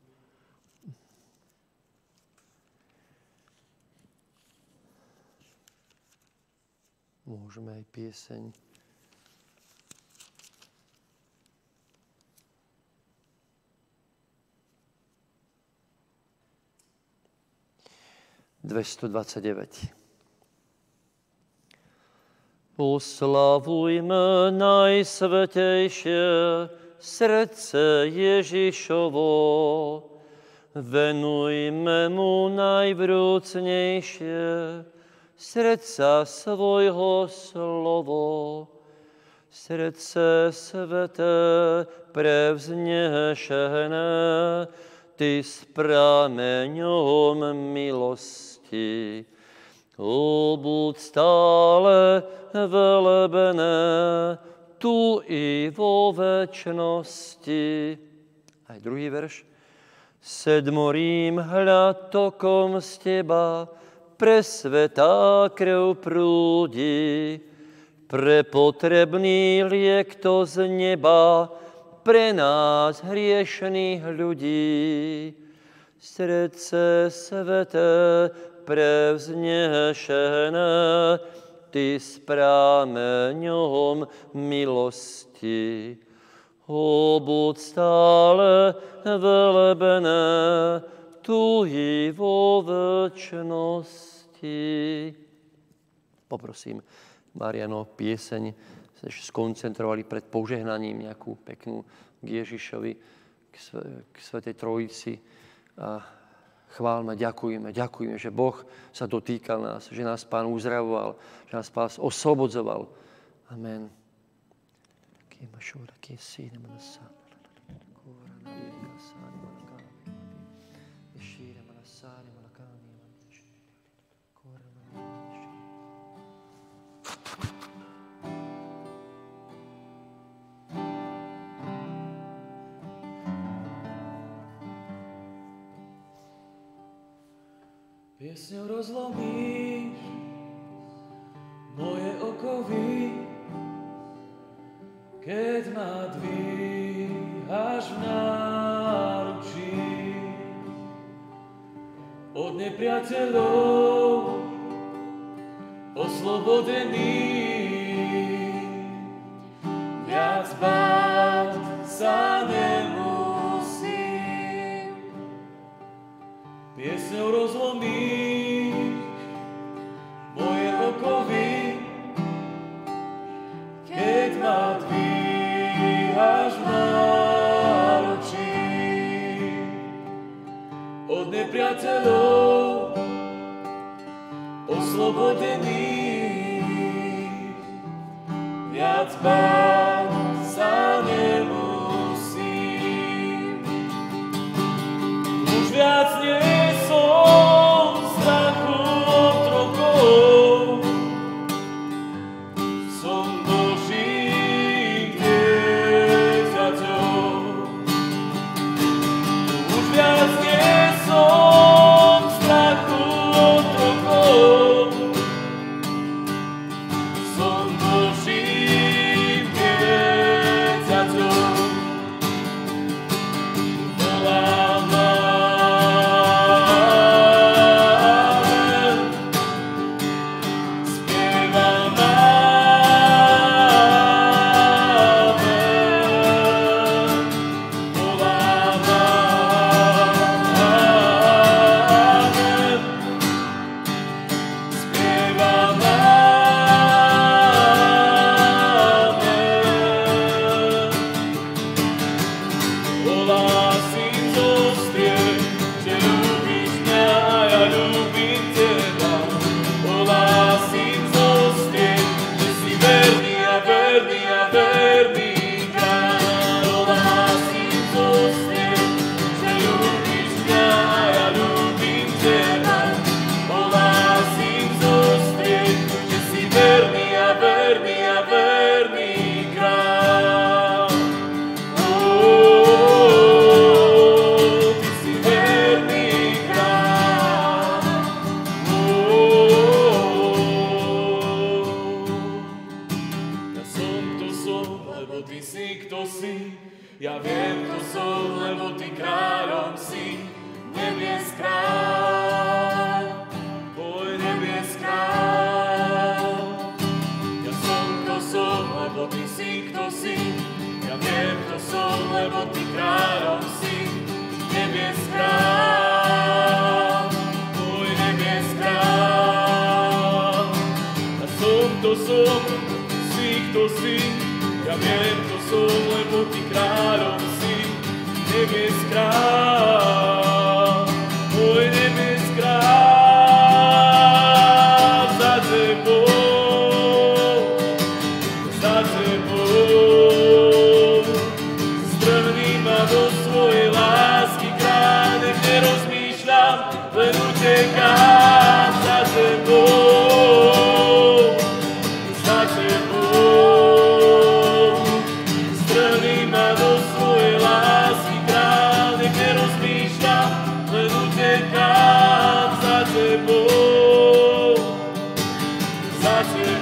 Môžeme aj pieseň. dvestodvadsaťdeväť. Oslavujme najsvätejšie srdce Ježišovo, venujme mu najvrúcnejšie srdca svojho slovo. Srdce sveté, prevznešené, ty s prameňom milosti. O, buď stále velebené, tu i vo večnosti. Aj druhý verš. Sedmorím hľad tokom z teba, presvetá krv prúdi, pre potrebný liek to z neba, pre nás hriešných ľudí. Srdce sveté, prevznešené, ty s prameňom milosti. O, buď stále velebené, tu i vo večnosti. Poprosím, Mariano, pieseň sa ešte skoncentrovali pred požehnaním nejakú peknú k Ježišovi, k, k Svätej Trojici. A chválme, ďakujeme, ďakujeme, že Boh sa dotýkal nás, že nás Pán uzdravoval, že nás Pán oslobodzoval. Amen. Piesňou rozlomíš moje okovy, keď ma dvíhaš v náručí. Od nepriateľov oslobodený. Viac báť sa nemusím, piesňou rozlomíš moje okovy, keď ma dvíhaš náručí. Od nepriateľov oslobodených, viac báť sa nemusím. Už viac nie som strachu otrokov, som Božím dieťaťom. Už viac nie som strachu otrokov, som Božím dieťaťom. Volám Amen, spievam Amen, volám Amen, spievam Amen. Ohlásim zo strien, že ľúbiš mňa a ja ľúbim teba. Ohlásim zo strien, že si verný a verný a verný kráľ. Ohlásim zo strien, že ľúbiš mňa a ja ľúbim teba. Ohlásim zo strien, že si verný a verný a verný kráľ. Ty si verný kráľ. Ja som, kto som, lebo ty si, kto si. Ja viem, kto som, lebo ty kráľom si. Nebies kráľ, môj nebies kráľ. Ja som, kto som, lebo ty si, kto si. Ja viem, kto som, lebo ty kráľom si. Nebies kráľ, môj nebies kráľ. Ja som, kto som, ty si, kto si. Ja viem, kto som, lebo ty kráľom si. Nebies kráľ, môj nebies kráľ. Za tebou, za tebou, strhni ma do svojej lásky, kráľ, nech nerozmýšľam, len utekám za tebou, za tebou, strhni ma do svojej lásky, kráľ, nech nerozmýšľam, len utekám za tebou, za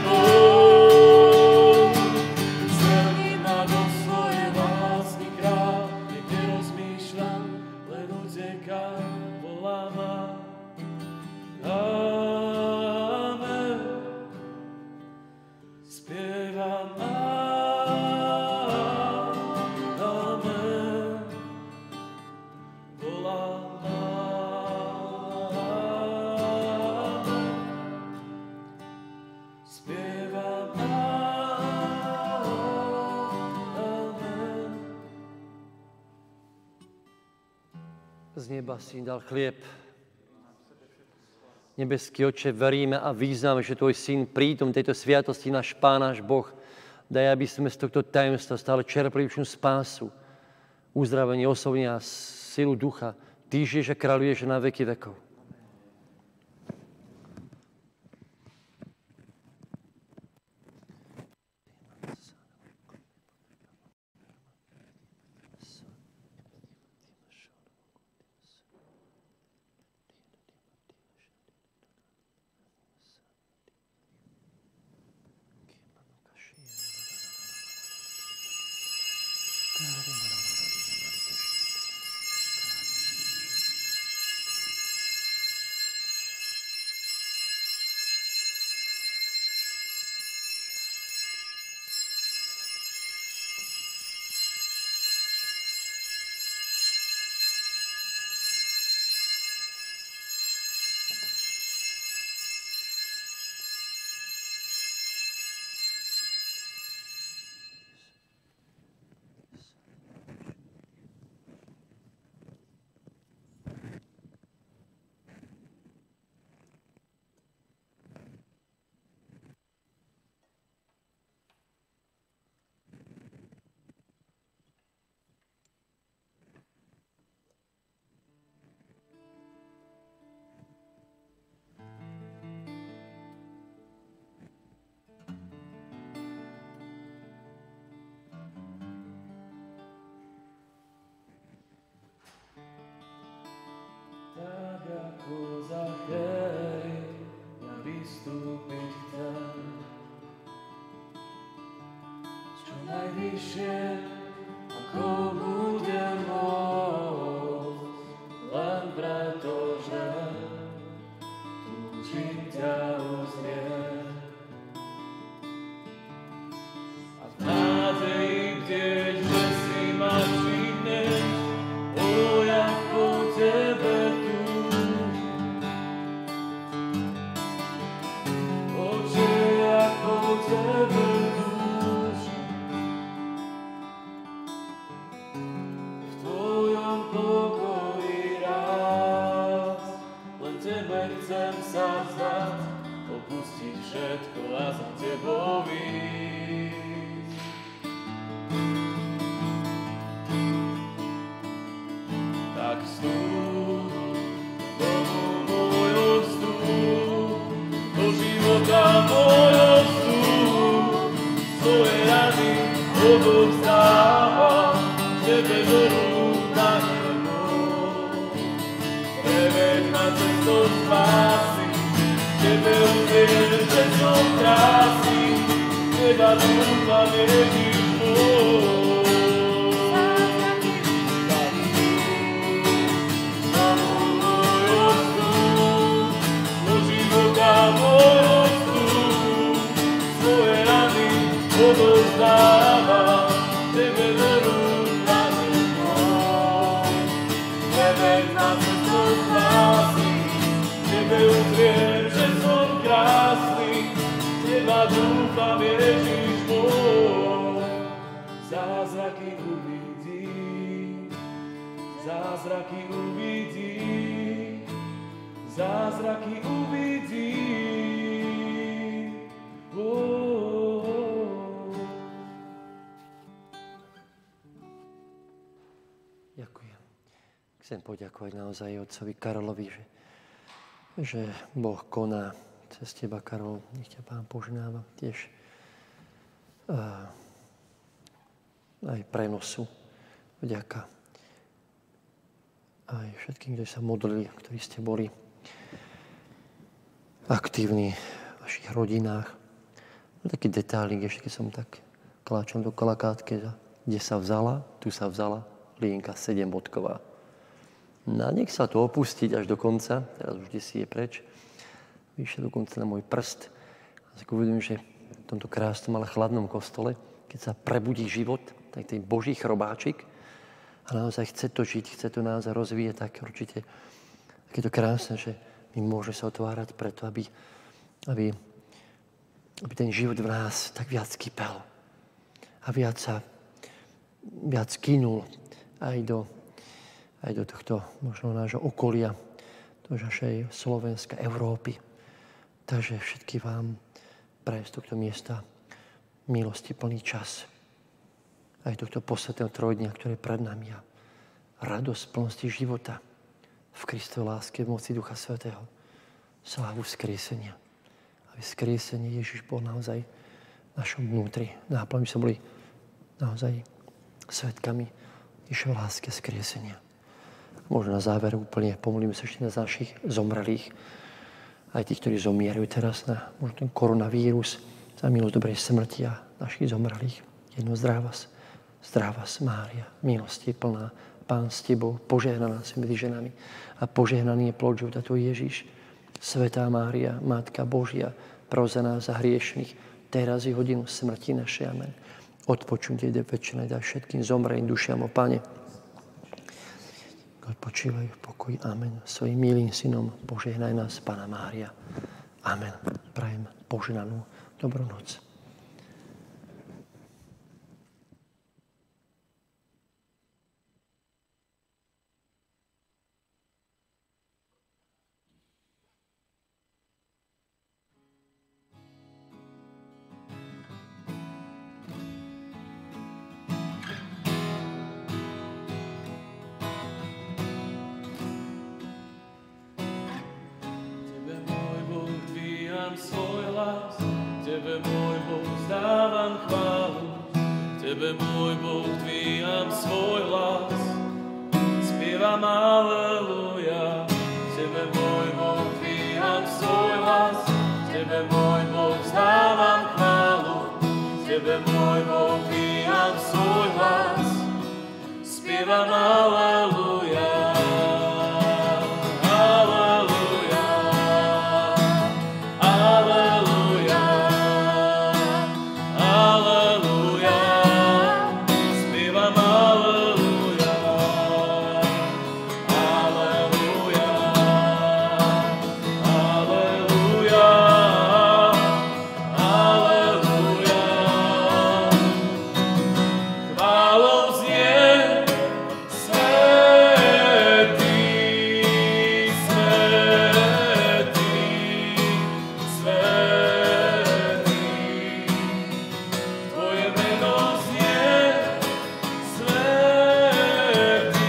tebou. Strhni ma do svojej lásky, kráľ, nech nerozmýšľam, len utekám, volám Amen, spievam Amen, volám Amen, spievam Amen. Z neba si im dal chlieb. Nebeský Oče, veríme a vyznáme, že Tvoj Syn prítom tejto sviatosti, náš Pán, náš Boh, daj, aby sme z tohto tajemstva stále čerpali večnú spásu, uzdravenie, osobnia, silu ducha. Ty žiješ a kráľuješ na veky vekov. najvyššie, ako budem môcť, len preto, že túžim ťa uzrieť. A v nádeji bdieť, že si ma všimneš, o, jak po tebe túžim. Oče, jak po tebe túžim. V tvojom pokoji raz, len tebe chcem sa vzdať, opustiť všetko a za tebou ísť. Tak vstúp, domu môjho vstúp, do života môjho vstúp, svoje rany odovzdávam, tebe do rúk na nebo. Preveď ma cestou spásy, tebe uviem, že som krásny, teba dúfam, Ježiš môj. Odovzdávam tebe do rúk na nebo. Preveď ma cestou spásy, tebe uzriem, že som krásny, teba dúfam, Ježiš môj. Zázraky uvidím, zázraky uvidím, zázraky uvidím. Oh. Ďakujem. Chcem poďakovať naozaj otcovi Karolovi, že, že Boh koná cez teba, Karol. Nech ťa Pán požehnáva tiež uh, aj prenosu. Vďaka aj všetkým, ktorí sa modlili, ktorí ste boli aktívni v vašich rodinách. No, taký detailik, ešte keď som tak kláčom do kalakátke, kde sa vzala, tu sa vzala lienka sedembodková. No nech sa to opustiť až do konca, teraz už si je preč, vyšiel dokonca na môj prst. A tak uvedom, že v tomto krásnom, ale chladnom kostole, keď sa prebudí život, tak ten Boží chrobáčik a naozaj chce to žiť, chce to naozaj rozvíjať, tak určite tak je to krásne, že mi môže sa otvárať preto, aby, aby, aby ten život v nás tak viac kypel a viac sa viac kynul aj do, aj do tohto možno nášho okolia, do našej Slovenska, Európy. Takže všetky vám prajem z tohto miesta milosti plný čas. Aj tohto posvetného trojdňa, ktoré je pred nami a radosť plnosti života v Kristovej láske, v moci Ducha Svätého. Slávu vzkriesenia. Aby vzkriesenie Ježiš bol naozaj v našom vnútri. Náplň sme boli naozaj svedkami Ježišovej láske vzkriesenia. Možno na záver úplne pomolíme sa ešte na našich zomrelých, aj tých, ktorí zomierajú teraz na možno ten koronavírus, za milosť dobrej smrti a našich zomrelých. Jedno zdráv vás, zdráv vás, Mária, milosti plná, Pán s tebou, požehnaná si medzi ženami a požehnaný je plod života tvoj Ježiš. Svätá Mária, Matka Božia, pros za nás za hriešných, teraz i hodinu smrti našej. Amen. Odpočutie ide väčšinej daj všetkým zomrelým dušiam, o Pane. Odpočívaj v pokoji. Amen. Svojim milým synom požehnaj nás, Panna Mária. Amen. Prajem požehnanú dobrú noc. Svoj hlas, tebe môj Boh vzdávam chválu, tebe môj Boh dvíham svoj hlas, spievam aleluja, tebe môj Boh dvíham svoj hlas, tebe môj Boh vzdávam chválu, tebe tebe môj Boh prijal svoj hlas. Spievam aleluja, aleluja, aleluja, aleluja. Spievam aleluja, aleluja, aleluja, aleluja. Chválou znie svätý, svätý, svätý. Tvoje meno znie svätý,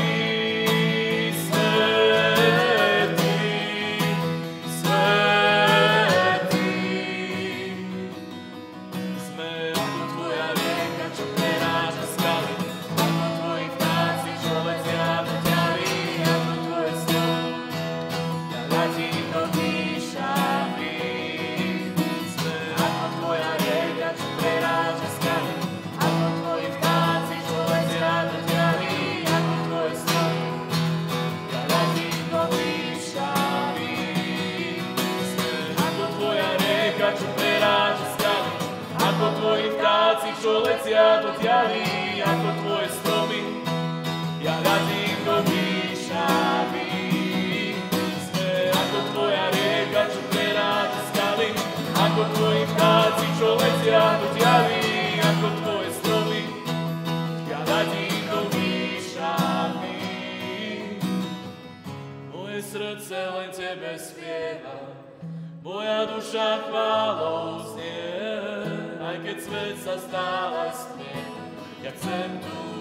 svätý, svätý. Sme ako tvoja rieka, čo prenáša skaly, ako tvoji vtáci, čo letia do ďalí, ako tvoje stromy, ja letím do výšavy. Sme ako tvoja rieka, čo prenáša skaly, ako tvoji vtáci, čo letia do ďalí, ako tvoje stromy, ja letím do výšavy. Sme ako tvoja rieka, čo prenáša skaly, ako tvoji vtáci, čo letia do ďalí, ako tvoje stromy, ja radím do výšavy. Sme ako tvoja rieka, čo prenáša skaly, ako tvoji vtáci, čo letia do ďalí, ako tvoje stromy, ja radím do výšavy. Moje srdce len tebe spieva, moja duša chválou znie, aj keď svet sa stále stmie, ja chcem tu